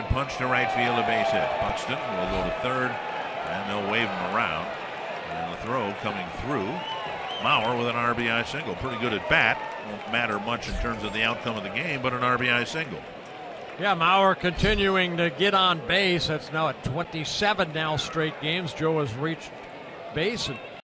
punch to right field, a base hit. Buxton will go to third, and they'll wave him around. And the throw coming through. Mauer with an RBI single. Pretty good at bat. Won't matter much in terms of the outcome of the game, but an RBI single. Yeah, Mauer continuing to get on base. That's now at 27 straight games. Joe has reached base at